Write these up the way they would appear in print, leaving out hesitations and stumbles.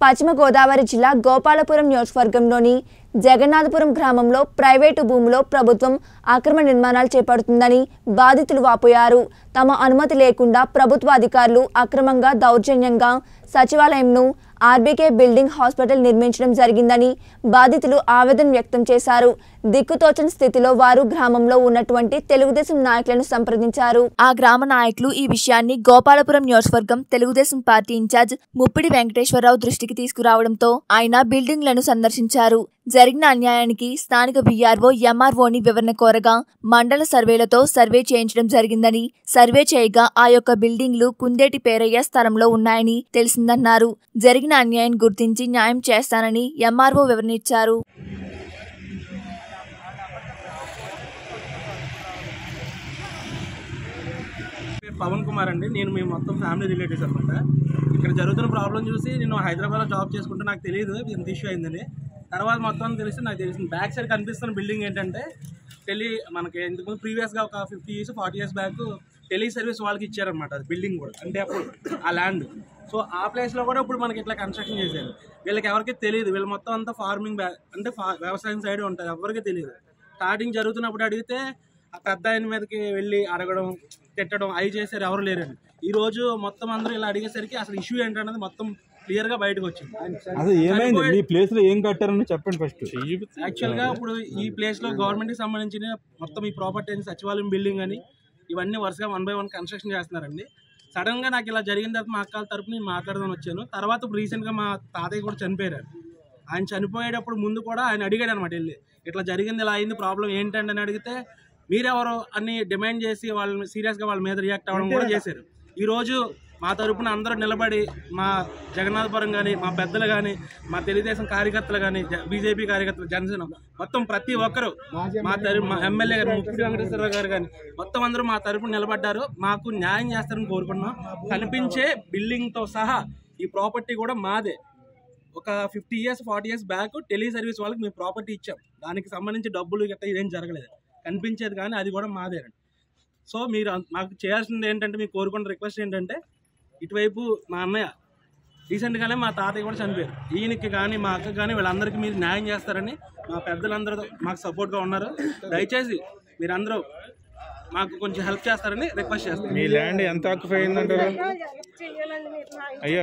పశ్చిమ గోదావరి జిల్లా గోపాలపురం నియోజకవర్గంలోని జగన్నాథపురం గ్రామంలో ప్రైవేటు భూమిలో ప్రభుత్వం అక్రమ నిర్మాణాలు చేపడుతుందని బాధితులు వాపోయారు. తమ అనుమతి లేకుండా ప్రభుత్వ అధికారులు అక్రమంగా దౌర్జన్యంగా సచివాలయంను ఆర్బీకే బిల్డింగ్ హాస్పిటల్ నిర్మించడం జరిగిందని బాధితులు ఆవేదన వ్యక్తం చేశారు. దిక్కుతోచని స్థితిలో వారు గ్రామంలో ఉన్నటువంటి తెలుగుదేశం నాయకులను సంప్రదించారు. ఆ గ్రామ నాయకులు ఈ విషయాన్ని గోపాలపురం నియోజకవర్గం తెలుగుదేశం పార్టీ ఇన్ఛార్జ్ ముప్పిడి వెంకటేశ్వరరావు దృష్టికి తీసుకురావడంతో ఆయన బిల్డింగ్లను సందర్శించారు. జరిగిన అన్యాయానికి స్థానిక వీఆర్ఓ ఎంఆర్ఓని వివరణ కోరగా మండల సర్వేలతో సర్వే చేయించడం జరిగిందని, సర్వే చేయగా ఆ యొక్క బిల్డింగ్లు కుందేటి పేరయ్య స్థలంలో ఉన్నాయని తెలిసిందన్నారు. జరిగిన అన్యాయాన్ని గుర్తించి న్యాయం చేస్తానని ఎంఆర్ఓ వివరణ ఇచ్చారు. పవన్ కుమార్ అండి. నేను మీ మొత్తం ఫ్యామిలీ రిలేటివ్స్ అనమాట. ఇక్కడ జరుగుతున్న ప్రాబ్లం చూసి నేను హైదరాబాద్లో జాబ్ చేసుకుంటే నాకు తెలియదు ఎంత ఇష్యూ అయిందని. తర్వాత మొత్తం తెలిసి నాకు తెలిసింది. బ్యాక్ సైడ్ కనిపిస్తున్న బిల్డింగ్ ఏంటంటే మనకి ఇంతకుముందు ప్రీవియస్గా ఒక 50 years 40 years back tele service వాళ్ళకి ఇచ్చారనమాట. అది బిల్డింగ్ కూడా అంటే అప్పుడు ఆ ల్యాండ్. సో ఆ ప్లేస్లో కూడా ఇప్పుడు మనకి ఇట్లా కన్స్ట్రక్షన్ చేశారు. వీళ్ళకి ఎవరికి తెలియదు. వీళ్ళు మొత్తం అంతా ఫార్మింగ్ అంటే వ్యవసాయం సైడ్ ఉంటుంది. ఎవరికి తెలియదు. స్టార్టింగ్ జరుగుతున్నప్పుడు అడిగితే ఆ పెద్ద ఆయన మీదకి వెళ్ళి అడగడం, తిట్టడం అవి చేశారు. ఎవరు లేరండి. ఈరోజు మొత్తం అందరూ ఇలా అడిగేసరికి అసలు ఇష్యూ ఏంటన్నది మొత్తం క్లియర్ గా బయటకు వచ్చింది. అసలు ఏమైంది, మీ ప్లేస్ లో ఏం కట్టారని చెప్పండి ఫస్ట్. యాక్చువల్ గా ఇప్పుడు ఈ ప్లేస్ లో గవర్నమెంట్ కి సంబంధించిన మొత్తం ఈ ప్రాపర్టీ అని సచివాలయం బిల్డింగ్ అని ఇవన్నీ వరుసగా 1 by 1 కన్స్ట్రక్షన్ చేస్తున్నారండి. సడన్ గా నాకు ఇలా జరిగిన తర్వాత మా అక్కల తరపున నేను మాట్లాడదాని వచ్చాను. తర్వాత ఇప్పుడు రీసెంట్ గా మా తాతయ్య కూడా చనిపోయారు. ఆయన చనిపోయేటప్పుడు ముందు కూడా ఆయన అడిగాడు అనమాట, వెళ్ళి ఇట్లా జరిగింది, ఇలా అయింది, ప్రాబ్లం ఏంటండి అని అడిగితే మీరెవరో అని డిమాండ్ చేసి వాళ్ళని సీరియస్గా వాళ్ళ మీద రియాక్ట్ అవ్వడం కూడా చేశారు. ఈరోజు మా తరపున అందరూ నిలబడి మా జగన్నాథపురం కానీ, మా పెద్దలు కానీ, మా తెలుగుదేశం కార్యకర్తలు కానీ, బీజేపీ కార్యకర్తలు, జనసేన మొత్తం ప్రతి ఒక్కరు మా ఎమ్మెల్యే గారు ముప్పిడి వెంకటేశ్వరరావు గారు కానీ మొత్తం అందరూ మా తరపున నిలబడ్డారు. మాకు న్యాయం చేస్తారని కోరుకున్నాం. కనిపించే బిల్డింగ్తో సహా ఈ ప్రాపర్టీ కూడా మాదే. ఒక 50 years 40 years back tele service వాళ్ళకి మేము ప్రాపర్టీ ఇచ్చాం. దానికి సంబంధించి డబ్బులు గట్రా ఇదేం జరగలేదు. కనిపించేది కానీ అది కూడా మాదేనండి. సో మీరు మాకు చేయాల్సింది ఏంటంటే, మీకు కోరుకున్న రిక్వెస్ట్ ఏంటంటే, ఇటువైపు మా అన్నయ్య రీసెంట్గానే మా తాతయ్య కూడా చనిపోయారు. ఈయనకి కానీ మా అక్కకి కానీ వీళ్ళందరికీ మీరు న్యాయం చేస్తారని మా పెద్దలందరూ మాకు సపోర్ట్గా ఉన్నారు. దయచేసి మీరందరూ మాకు కొంచెం హెల్ప్ చేస్తారని రిక్వెస్ట్ చేస్తాను. మీ ల్యాండ్ ఎంత ఆక్యుపై అయిందంటారు? అయ్యా,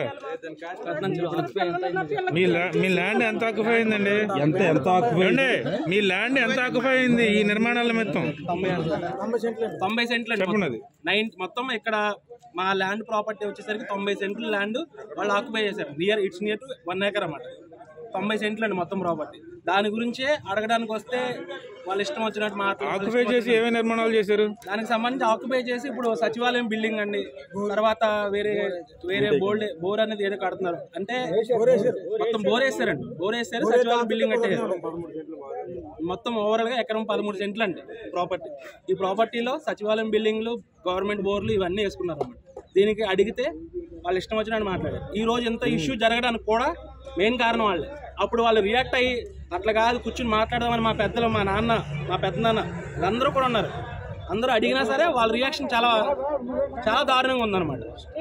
మీ ల్యాండ్ ఎంత ఆక్యుపై అయిందండి? ఎంత ఆక్యుపై అండి? మీ ల్యాండ్ ఎంత ఆక్యుపై అయింది ఈ నిర్మాణాల మొత్తం? 90 సెంట్లు అండి. 9 మొత్తం ఇక్కడ మా ల్యాండ్ ప్రాపర్టీ వచ్చేసరికి 90 సెంట్లు ల్యాండ్ వాళ్ళు ఆక్యుపై చేశారు. ఇట్స్ నియర్ టు 1 acre అన్నమాట. 90 సెంట్లు అండి మొత్తం ప్రాపర్టీ. దాని గురించే అడగడానికి వస్తే వాళ్ళు ఇష్టం వచ్చినట్టు ఆక్యుపై చేసి ఏమేమి నిర్మాణాలు చేశారు? దానికి సంబంధించి ఆక్యుపై చేసి ఇప్పుడు సచివాలయం బిల్డింగ్ అండి, తర్వాత వేరే బోర్ అనేది ఏదో కడుతున్నారు. అంటే మొత్తం బోర్ వేస్తారండి. బోర్ వేస్తారు, సచివాలయం బిల్డింగ్ అంటే మొత్తం ఓవరాల్ గా ఎకరం 13 సెంట్లు అండి ప్రాపర్టీ. ఈ ప్రాపర్టీలో సచివాలయం బిల్డింగ్లు, గవర్నమెంట్ బోర్లు ఇవన్నీ వేసుకున్నారు అన్నమాట. దీనికి అడిగితే వాళ్ళు ఇష్టం వచ్చినట్టు మాట్లాడారు. ఈ రోజు ఎంత ఇష్యూ జరగడానికి కూడా మెయిన్ కారణం వాళ్ళే. అప్పుడు వాళ్ళు రియాక్ట్ అయ్యి అట్లా కాదు కూర్చుని మాట్లాడదామని మా పెద్దలు, మా నాన్న, మా పెద్దనాన్న అందరూ కూడా ఉన్నారు. అందరూ అడిగినా సరే వాళ్ళ రియాక్షన్ చాలా చాలా దారుణంగా ఉందన్నమాట.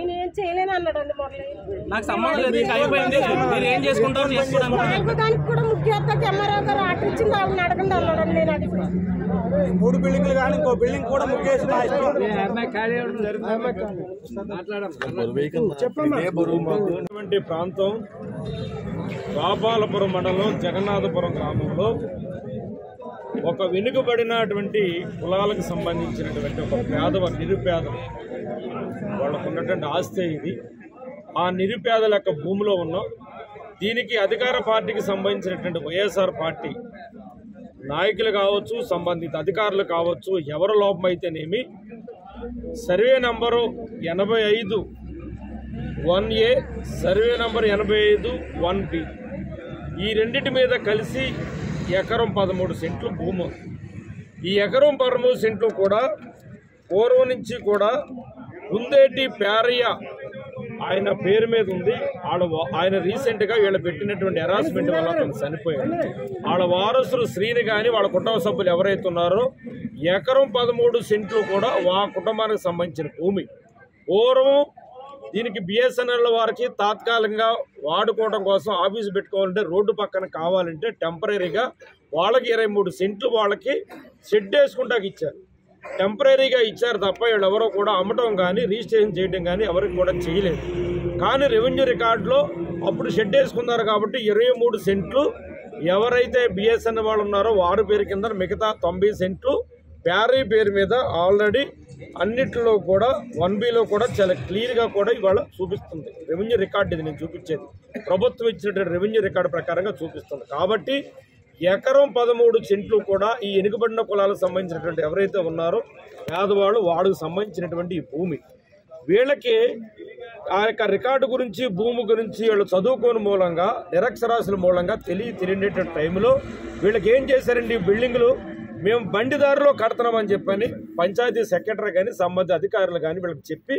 నాకు సంబంధం లేదు, ఇంకా అయిపోయింది, మీరు ఏం చేసుకుంటారో చేసుకోవడానికి. 3 బిల్డింగ్లు కానీ ఇంకో బిల్డింగ్ కూడా ముగ్గేసి ప్రాంతం గోపాలపురం మండలం జగన్నాథపురం గ్రామంలో ఒక వెనుకబడినటువంటి కులాలకు సంబంధించినటువంటి ఒక నిరుపేదలు వాళ్ళకు ఉన్నటువంటి ఆస్తి ఇది. ఆ నిరుపేదల యొక్క భూమిలో ఉన్నాం. దీనికి అధికార పార్టీకి సంబంధించినటువంటి వైఎస్ఆర్ పార్టీ నాయకులు కావచ్చు, సంబంధిత అధికారులు కావచ్చు, ఎవరు లోపమైతేనేమి survey number 85(1)A, survey number 85(1)B ఈ రెండింటి మీద కలిసి ఎకరం 13 సెంట్లు భూమి. ఈ ఎకరం 13 సెంట్లు కూడా పూర్వం నుంచి కూడా కుందేటి పేరయ్య ఆయన పేరు మీద ఉంది. ఆయన రీసెంట్గా వీళ్ళు పెట్టినటువంటి హెరాస్మెంట్ వల్ల అతను చనిపోయాడు. వాళ్ళ వారసులు శ్రీని కానీ వాళ్ళ కుటుంబ సభ్యులు ఎవరైతే ఉన్నారో ఎకరం 13 సెంట్లు కూడా ఆ కుటుంబానికి సంబంధించిన భూమి. పూర్వం దీనికి బిఎస్ఎన్ఎల్ వారికి తాత్కాలికంగా వాడుకోవడం కోసం ఆఫీసు పెట్టుకోవాలంటే రోడ్డు పక్కన కావాలంటే టెంపరీగా వాళ్ళకి 23 సెంట్లు వాళ్ళకి షెడ్ వేసుకుంటాకి ఇచ్చారు. టెంపరీగా ఇచ్చారు తప్ప వీళ్ళు ఎవరో కూడా అమ్మటం కానీ రిజిస్ట్రేషన్ చేయడం కానీ ఎవరికి కూడా చేయలేదు. కానీ రెవెన్యూ రికార్డులో అప్పుడు షెడ్ వేసుకున్నారు కాబట్టి 23 సెంట్లు ఎవరైతే బిఎస్ఎన్ఎల్ వాళ్ళు ఉన్నారో వారి పేరు కింద మిగతా 90 సెంట్లు ప్యారీ పేరు మీద ఆల్రెడీ అన్నిట్లో కూడా 1Bలో కూడా చాలా క్లియర్గా కూడా ఇవాళ చూపిస్తుంది. రెవెన్యూ రికార్డు ఇది నేను చూపించేది ప్రభుత్వం ఇచ్చినటువంటి రెవెన్యూ రికార్డు ప్రకారంగా చూపిస్తుంది. కాబట్టి ఎకరం 13 సెంట్లు కూడా ఈ వెనుకబడిన కులాలకు సంబంధించినటువంటి ఎవరైతే ఉన్నారో పేదవాళ్ళు వాడికి సంబంధించినటువంటి ఈ భూమి వీళ్ళకి ఆ యొక్క రికార్డు గురించి భూమి గురించి వీళ్ళు చదువుకోని మూలంగా నిరక్షరాస్యుల మూలంగా తెలియనటువంటి టైంలో వీళ్ళకి ఏం చేశారండి, బిల్డింగులు మేము బండిదారిలో కడుతున్నామని చెప్పని పంచాయతీ సెక్రటరీ కానీ సంబంధిత అధికారులు కానీ వీళ్ళకి చెప్పి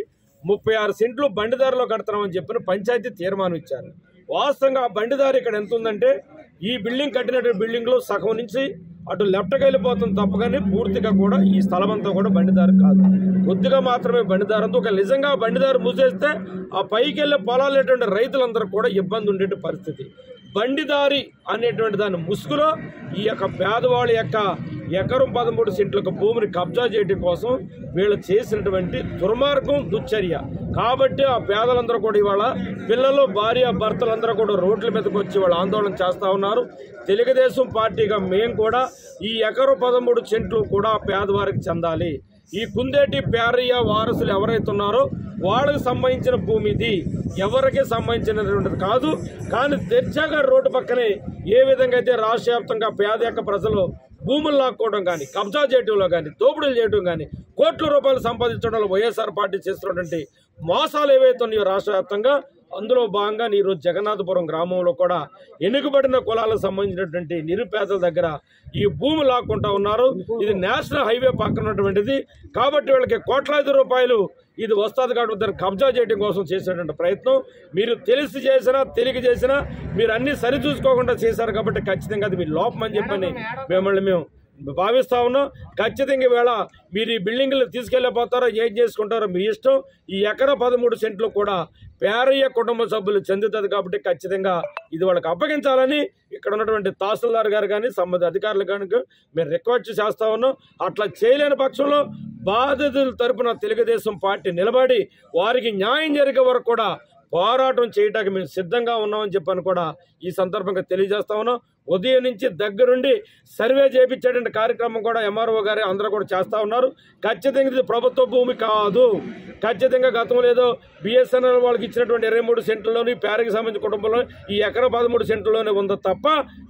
36 సెంట్లు బండిదారిలో కడుతున్నామని చెప్పని పంచాయతీ తీర్మానం ఇచ్చారు. వాస్తవంగా ఆ బండిదారి ఇక్కడ ఎంత ఉందంటే ఈ బిల్డింగ్ కట్టినటువంటి బిల్డింగ్లో సగం నుంచి అటు లెఫ్ట్కి వెళ్ళిపోతుంది తప్ప కానీ పూర్తిగా కూడా ఈ స్థలం అంతా కూడా బండిదారు కాదు, కొద్దిగా మాత్రమే బండిదారు అంతా. ఒక నిజంగా బండిదారు మూసేస్తే ఆ పైకి వెళ్ళే పొలాలు అనేటువంటి రైతులందరూ కూడా ఇబ్బంది ఉండే పరిస్థితి. బండిదారి అనేటువంటి దాని ముసుగులో ఈ యొక్క పేదవాళ్ళ యొక్క ఎకరం 13 సెంట్లకు భూమిని కబ్జా చేయడం కోసం వీళ్ళు చేసినటువంటి దుర్మార్గం దుశ్చర్య. కాబట్టి ఆ పేదలందరూ కూడా ఇవాళ పిల్లలు భార్య భర్తలందరూ కూడా రోడ్ల మీదకి వచ్చి వాళ్ళు ఆందోళన చేస్తూ ఉన్నారు. తెలుగుదేశం పార్టీగా మేము కూడా ఈ ఎకరం 13 సెంట్లు కూడా పేదవారికి చెందాలి. ఈ కుందేటి పేరయ్య వారసులు ఎవరైతే ఉన్నారో వాళ్ళకి సంబంధించిన భూమి ఇది, ఎవరికి సంబంధించినటువంటిది కాదు. కానీ దర్జాగా రోడ్డు పక్కనే ఏ విధంగా అయితే రాష్ట్ర వ్యాప్తంగా పేద యొక్క ప్రజలు భూములు లాక్కోవడం కానీ కబ్జా చేయడంలో కానీ దోపిడీలు చేయడం కానీ కోట్ల రూపాయలు సంపాదించడంలో వైఎస్ఆర్ పార్టీ చేస్తున్నటువంటి మోసాలు ఏవైతే ఉన్నాయో రాష్ట్ర వ్యాప్తంగా అందులో భాగంగా ఈరోజు జగన్నాథపురం గ్రామంలో కూడా వెనుకబడిన కులాలకు సంబంధించినటువంటి నిరుపేదల దగ్గర ఈ భూమి లాక్కుంటా ఉన్నారు. ఇది నేషనల్ హైవే పక్కన ఉన్నటువంటిది కాబట్టి వీళ్ళకి కోట్లాది రూపాయలు ఇది వస్తుంది కాబట్టి దాన్ని కబ్జా చేయడం కోసం చేసినటువంటి ప్రయత్నం మీరు తెలిసి చేసినా తెలియక చేసినా మీరు అన్ని సరిచూసుకోకుండా చేశారు కాబట్టి ఖచ్చితంగా అది మీ లోపం అని చెప్పని మేము భావిస్తా ఉన్నాం. ఖచ్చితంగా వేళ మీరు ఈ బిల్డింగ్లు తీసుకెళ్ళిపోతారో ఏం చేసుకుంటారో మీ ఇష్టం. ఈ ఎకరం 13 సెంట్లు కూడా పేరయ్య కుటుంబ సభ్యులు చెందుతుంది కాబట్టి ఖచ్చితంగా ఇది వాళ్ళకి అప్పగించాలని ఇక్కడ ఉన్నటువంటి తహసీల్దార్ గారు కానీ సంబంధిత అధికారులు కానీ మేము రిక్వెస్ట్ చేస్తా ఉన్నాం. అట్లా చేయలేని పక్షంలో బాధితుల తరపున తెలుగుదేశం పార్టీ నిలబడి వారికి న్యాయం జరిగే వరకు కూడా పోరాటం చేయడానికి మేము సిద్ధంగా ఉన్నామని చెప్పని కూడా ఈ సందర్భంగా తెలియజేస్తా ఉన్నాం. ఉదయం నుంచి దగ్గరుండి సర్వే చేయించేటువంటి కార్యక్రమం కూడా ఎంఆర్ఓ గారు అందరూ కూడా చేస్తూ ఉన్నారు. ఖచ్చితంగా ఇది ప్రభుత్వ భూమి కాదు. ఖచ్చితంగా గతంలో ఏదో బిఎస్ఎన్ఎల్ వాళ్ళకి ఇచ్చినటువంటి 23 సెంట్లలోని పేరకి సంబంధించిన కుటుంబంలో ఈ ఎకరం 13 సెంట్లలోనే ఉందో తప్ప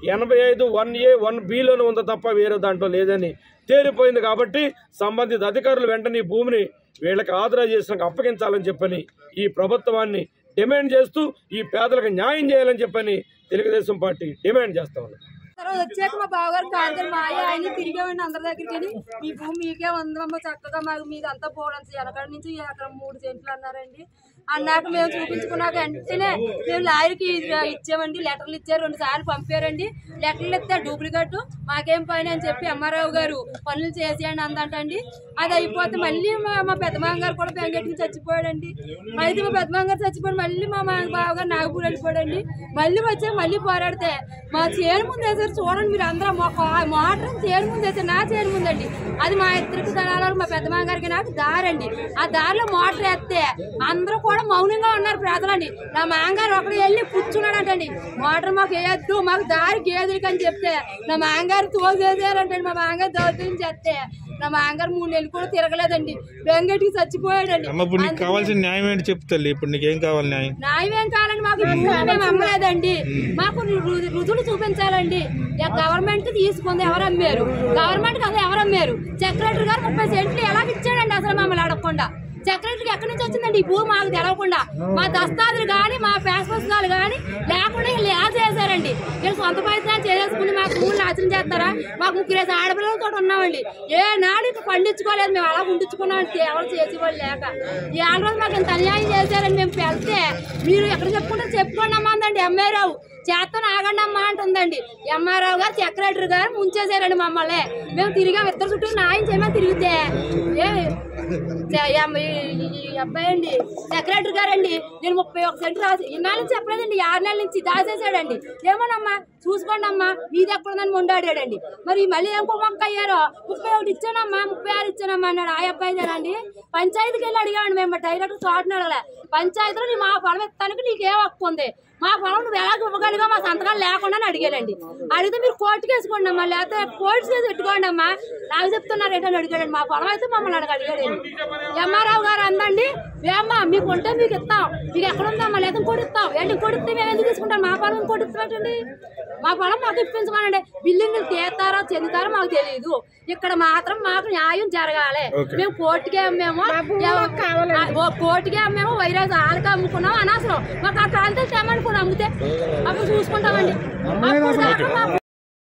85 1A 1Bలోనే ఉందో తప్ప వేరే దాంట్లో లేదని తేలిపోయింది. కాబట్టి సంబంధిత అధికారులు వెంటనే ఈ భూమిని వీళ్ళకి ఆథరైజ్ చేసినాక అప్పగించాలని చెప్పని ఈ ప్రభుత్వాన్ని డిమాండ్ చేస్తూ ఈ పేదలకు న్యాయం చేయాలని చెప్పని తెలుగుదేశం పార్టీ డిమాండ్ చేస్తా ఉంది. వచ్చాక మా బావగారు కాదు మా ఆయన తిరిగామండి అందరి దగ్గరికి. మీ భూమి మీకే ఉందమ్మా చక్కగా మాకు మీద అంతా పోవడం వెనకాడ నుంచి అక్కడ 3 సెంట్లు అన్నారండి. అన్నాక మేము చూపించుకున్నాక వెంటనే మేము లాయర్కి ఇచ్చామండి. లెటర్లు ఇచ్చారు, 2 సార్లు పంపారండి. లెటర్లు ఇస్తే డూప్లికేట్ మాకేం పని అని చెప్పి అమ్మారావు గారు పనులు చేసేయండి అందంటండి. అది అయిపోతే మళ్ళీ మా పెద్దమామ గారు కూడా బెంగెట్టుకుని చచ్చిపోయాడండి. అయితే మా పెద్దమామ గారు చచ్చిపోయాడు. మళ్ళీ మా బావగారు నాగపూర్ వెళ్ళిపోయాడండి. మళ్ళీ వచ్చాక మళ్ళీ పోరాడితే మా చేను ముందు వేసారు. చూడండి మీరు అందరూ మోటార్ చేను ముందు వేసారు, నా చేను ముందండి. అది మా ఇద్దరికి దళాలు మా పెద్దమామ గారికి నాకు దారండి. ఆ దారిలో మోటార్ వేస్తే అందరూ కూడా మౌనంగా ఉన్నారు ప్రజలండి. నా మాంగారు ఒకడు వెళ్ళి కూర్చున్నాడంటండి. మోటార్ మాకు వేయద్దు మాకు దారి గేదెలకి అని చెప్తే నా మాంగారు తోసేసారంటండి. మా మాంగారు దౌర్జన్యం చేస్తే నా మాంగారు 3 నెలలు కూడా తిరగలేదండి, బెంగటికి చచ్చిపోయాడండి. కావాల్సిన న్యాయం ఏంటి చెప్తారు? ఇప్పుడు నీకేం కావాలి? న్యాయం ఏం కావాలండి? మాకు మేము అమ్మలేదండి, మాకు రుజువులు చూపించాలండి. గవర్నమెంట్ తీసుకుంది ఎవరు అమ్మారు? గవర్నమెంట్ కదా ఎవరు అమ్మారు? సెక్రటరీ గారు 30 సెంట్లు ఎలా ఇచ్చాడండి అసలు మమ్మల్ని అడగకుండా? సెక్రటరీకి ఎక్కడి నుంచి వచ్చిందండి ఈ భూమి మాకు తెలవకుండా? మా దస్తాదులు కానీ మా పేస్ పుస్తకాలు కానీ లేకుండా వీళ్ళు చేశారండి. వీళ్ళు సొంత పైసలు చేసేసుకుని మాకు భూములు నాశనం చేస్తారా? మాకు 3 ఆడపిల్లలతో ఉన్నామండి. ఏ నాడు పండించుకోలేదు, మేము అలా ఉండించుకున్నామండి ఎవరు చేసేవాళ్ళు లేక. ఈ 6 రోజులు మాకు ఇంత అన్యాయం చేశారని మేము వెళ్తే మీరు ఎక్కడ చెప్పుకుంటారు చెప్పుకోండి అమ్మా అందండి. ఎంఆర్ఆవు చేస్తాను ఆగండి అమ్మా అంటుందండి. ఎంఆర్ఆవు గారు సెక్రటరీ గారు ముంచేశారండి మమ్మల్ని. మేము తిరిగాం, ఇద్దరు చుట్టూ న్యాయం చేయమని తిరిగితే ఈ అబ్బాయి అండి సెక్రటరీ గారండి నేను 31 సెంట్లు రాసి ఇన్నాళ్ళ నుంచి చెప్పలేదండి 6 నెలల నుంచి దాచేసాడండి ఏమోనమ్మా చూసుకోండి అమ్మా మీది ఎక్కడుందని మొండాడాడండి మరి మళ్ళీ ఏం కుమ్మక్క అయ్యారో 31 ఇచ్చానమ్మా 36 ఇచ్చానమ్మా అన్నాడు ఆ అబ్బాయిదేనండి పంచాయతీకి వెళ్ళి అడిగామండి మేము డైరెక్ట్ చోటని అడగలే పంచాయతీలో నీ మా పొలం ఎత్తానికి నీకేం హక్కు ఉంది మా పొలం నువ్వు ఎలా ఇవ్వగలిగా మా సంతకాలు లేకుండా అడిగాడండి అడిగితే మీరు కోర్టుకి వేసుకోండి అమ్మా లేకపోతే కోర్టు చేసి పెట్టుకోండి అమ్మా నాకు చెప్తున్నారు ఏంటని అడిగాడండి మా పొలం అయితే మమ్మల్ని అడిగాడండి ఎంఆర్ఓ గారు అందండి ఏమ్మా మీకు ఉంటే మీకు ఇస్తాం మీకు ఎక్కడ ఉందమ్మా లేదా ఇంకోటి ఇస్తాం ఏంటి ఇంకోటి ఇస్తే మేము ఎందుకు తీసుకుంటాం మా పొలం ఇంకోటి ఇస్తామండి మా పొలం మాకు ఇప్పించమనండి బిల్డింగ్లు తీస్తారో చెందుతారో మాకు తెలియదు ఇక్కడ మాత్రం మాకు న్యాయం జరగాలి మేము కోర్టుకే అమ్మేమో కోర్టుకే అమ్మేమో వైరాజ్ వాళ్ళకి అమ్ముకున్నాం అనవసరం మాకు ఆ కాలంతో తెమ్మనుకుని అమ్మితే అప్పుడు చూసుకుంటామండి అప్పుడు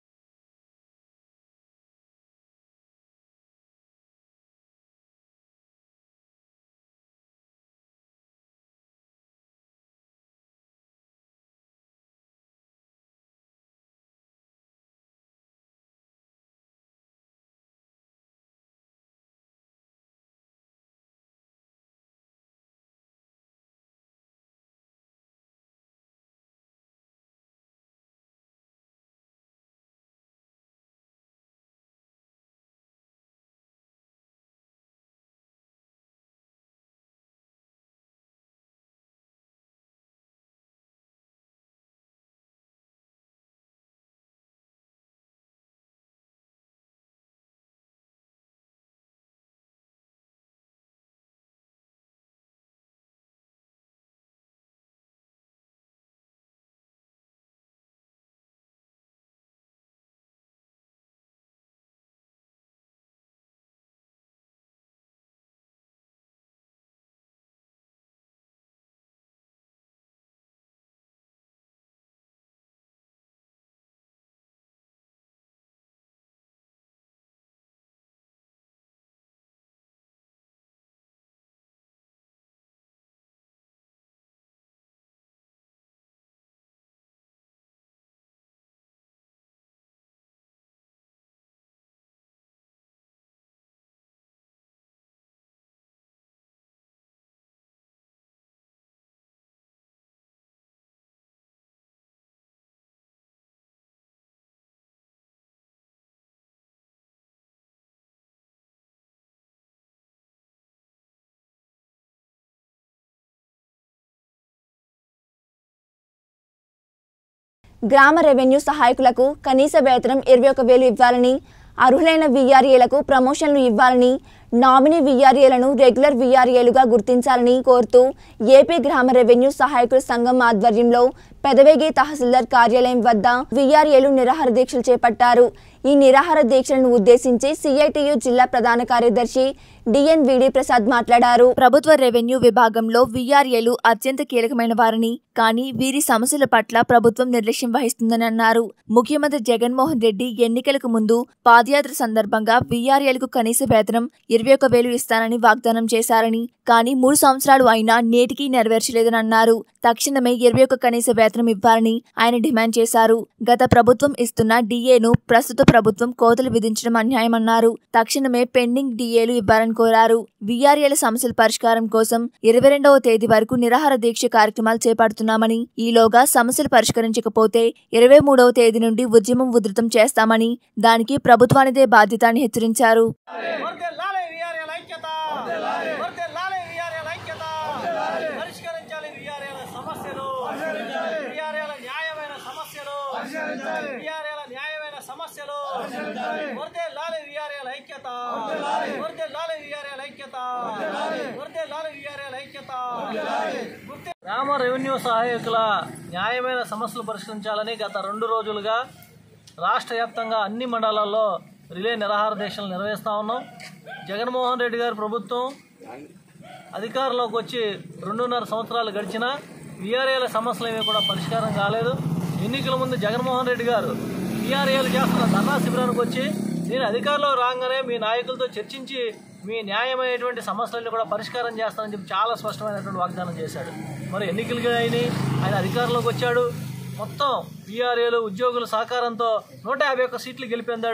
గ్రామ రెవెన్యూ సహాయకులకు కనీస వేతనం 21,000 ఇవ్వాలని, అర్హులైన వీఆర్ఏలకు ప్రమోషన్లు ఇవ్వాలని, నామినీ వీఆర్ఏలను రెగ్యులర్ వీఆర్ఏలుగా గుర్తించాలని కోరుతూ ఏపీ గ్రామ రెవెన్యూ సహాయకుల సంఘం ఆధ్వర్యంలో పెదవేగి తహసీల్దార్ కార్యాలయం వద్ద వీఆర్ఏలు నిరాహార దీక్షలు చేపట్టారు. ఈ నిరాహార దీక్షలను ఉద్దేశించి సిఐటియు జిల్లా ప్రధాన కార్యదర్శి డిఎన్విడి ప్రసాద్ మాట్లాడారు. ప్రభుత్వ రెవెన్యూ విభాగంలో వీఆర్ఏలు అత్యంత కీలకమైన వారని, కానీ వీరి సమస్యల పట్ల ప్రభుత్వం నిర్లక్ష్యం వహిస్తుందని అన్నారు. ముఖ్యమంత్రి జగన్మోహన్ రెడ్డి ఎన్నికలకు ముందు పాదయాత్ర సందర్భంగా వీఆర్ఏలకు కనీస వేతనం 21,000 ఇస్తానని వాగ్దానం చేశారని, కానీ 3 సంవత్సరాలు అయినా నేటికి నెరవేర్చలేదని అన్నారు. తక్షణమే 21 కనీస వేతనం ఇవ్వాలని ఆయన డిమాండ్ చేశారు. గత ప్రభుత్వం ఇస్తున్న డిఏను ప్రస్తుత ప్రభుత్వం కోతలు విధించడం అన్యాయమన్నారు. తక్షణమే పెండింగ్ డిఏలు ఇవ్వాలని కోరారు. వీఆర్ఏల సమస్యల పరిష్కారం కోసం 22వ తేదీ వరకు నిరాహార దీక్ష కార్యక్రమాలు చేపడుతున్నామని, ఈలోగా సమస్యలు పరిష్కరించకపోతే 23వ తేదీ నుండి ఉద్యమం ఉధృతం చేస్తామని, దానికి ప్రభుత్వానిదే బాధ్యత అని హెచ్చరించారు. గ్రామ రెవెన్యూ సహాయకుల న్యాయమైన సమస్యలు పరిష్కరించాలని గత 2 రోజులుగా రాష్ట్ర వ్యాప్తంగా అన్ని మండలాల్లో రిలే నిరాహార దీక్షలు నిర్వహిస్తూ ఉన్నాం. జగన్మోహన్ రెడ్డి గారి ప్రభుత్వం అధికారంలోకి వచ్చి 2.5 సంవత్సరాలు గడిచినా వీఆర్ఏల సమస్యలు ఏమీ కూడా పరిష్కారం కాలేదు. ఎన్నికల ముందు జగన్మోహన్ రెడ్డి గారు వీఆర్ఏలు చేస్తున్న ధర్నా శిబిరానికి వచ్చి నేను అధికారంలో రాగానే మీ నాయకులతో చర్చించి మీ న్యాయమైనటువంటి సమస్యలను కూడా పరిష్కారం చేస్తానని చెప్పి చాలా స్పష్టమైనటువంటి వాగ్దానం చేశాడు. మరి ఎన్నికలు అయినాయి, ఆయన అధికారంలోకి వచ్చాడు. మొత్తం వీఆర్ఏలు ఉద్యోగుల సహకారంతో 151 సీట్లు గెలిపొందాడు.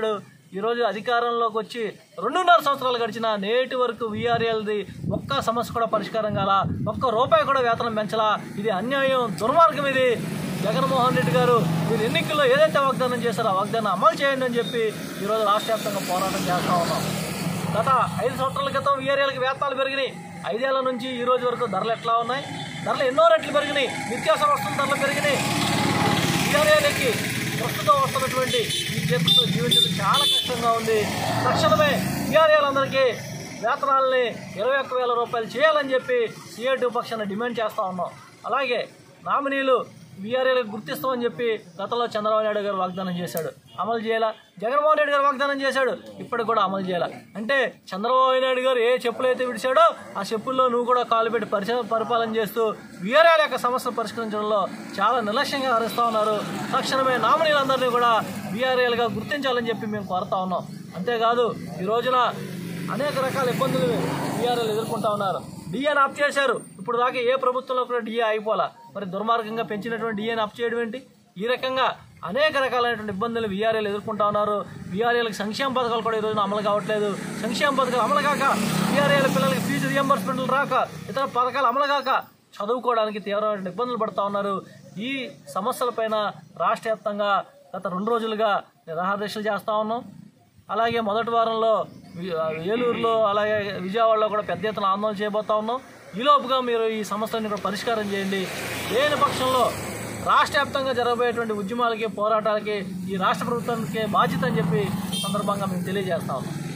ఈరోజు అధికారంలోకి వచ్చి 2.5 సంవత్సరాలు గడిచినా నేటి వరకు వీఆర్ఎల్ది ఒక్క సమస్య కూడా పరిష్కారం కాల, ఒక్క రూపాయి కూడా వేతనం పెంచలా. ఇది అన్యాయం, దుర్మార్గం. ఇది జగన్మోహన్ రెడ్డి గారు మీరు ఎన్నికల్లో ఏదైతే వాగ్దానం చేశారో ఆ వాగ్దానం అమలు చేయండి అని చెప్పి ఈరోజు రాష్ట్ర వ్యాప్తంగా పోరాటం చేస్తూ ఉన్నాం. గత 5 సంవత్సరాల క్రితం వీఆర్ఎల్కి వేతనాలు పెరిగినాయి. 5 ఏళ్ల నుంచి ఈ రోజు వరకు ధరలు ఎట్లా ఉన్నాయి? ధరలు ఎన్నో రెట్లు పెరిగినాయి. నిత్యావసర వస్తువుల ధరలు పెరిగినాయి. వీఆర్ఎల్కి ప్రస్తుతం వస్తున్నటువంటి ఈ చేతులతో జీవించడం చాలా కష్టంగా ఉంది. తక్షణమే వీఆర్ఎల్ అందరికీ వేతనాలని 21,000 రూపాయలు చేయాలని చెప్పి సిఐటి పక్షాన్ని డిమాండ్ చేస్తూ ఉన్నాం. అలాగే నామినీలు వీఆర్ఎల్కి గుర్తిస్తామని చెప్పి గతంలో చంద్రబాబు నాయుడు గారు వాగ్దానం చేశాడు, అమలు చేయాలా. జగన్మోహన్ రెడ్డి గారు వాగ్దానం చేశాడు, ఇప్పటికి కూడా అమలు చేయాలా. అంటే చంద్రబాబు నాయుడు గారు ఏ చెప్పులు అయితే విడిచాడో ఆ చెప్పుల్లో నువ్వు కూడా కాలు పెట్టి పరిపాలన చేస్తూ వీఆర్ఎల్ యొక్క సమస్యలు పరిష్కరించడంలో చాలా నిర్లక్ష్యంగా హరిస్తూ ఉన్నారు. తక్షణమే నామినీలందరినీ కూడా వీఆర్ఎల్గా గుర్తించాలని చెప్పి మేము కోరుతా ఉన్నాం. అంతేకాదు ఈ రోజున అనేక రకాల ఇబ్బందులు వీఆర్ఎల్ ఎదుర్కొంటా ఉన్నారు. డిఏని ఆఫ్ చేశారు. ఇప్పుడు దాకా ఏ ప్రభుత్వంలో కూడా డిఏ అయిపోలా. మరి దుర్మార్గంగా పెంచినటువంటి డిఏని ఆఫ్ చేయడం ఏంటి? ఈ రకంగా అనేక రకాలైనటువంటి ఇబ్బందులు వీఆర్ఎల్ ఎదుర్కొంటా ఉన్నారు. వీఆర్ఎల్కి సంక్షేమ పథకాలు కూడా ఈ రోజున అమలు కావట్లేదు. సంక్షేమ పథకాలు అమలు కాక, వీఆర్ఎల్ పిల్లలకి ఫీజు రియంబర్స్మెంట్లు రాక, ఇతర పథకాలు అమలు కాక చదువుకోవడానికి తీవ్రమైన ఇబ్బందులు పడుతూ ఉన్నారు. ఈ సమస్యలపైన రాష్ట్ర వ్యాప్తంగా గత 2 రోజులుగా నిరాహార దీక్షలు చేస్తూ ఉన్నాం. అలాగే మొదటి వారంలో ఏలూరులో అలాగే విజయవాడలో కూడా పెద్ద ఎత్తున ఆందోళన చేయబోతా ఉన్నాం. ఈలోపుగా మీరు ఈ సమస్యలను కూడా పరిష్కారం చేయండి. లేని పక్షంలో రాష్ట్ర వ్యాప్తంగా జరగబోయేటువంటి ఉద్యమాలకి, పోరాటాలకి ఈ రాష్ట్ర ప్రభుత్వానికి బాధ్యత అని చెప్పి సందర్భంగా మేము తెలియజేస్తా ఉన్నాం.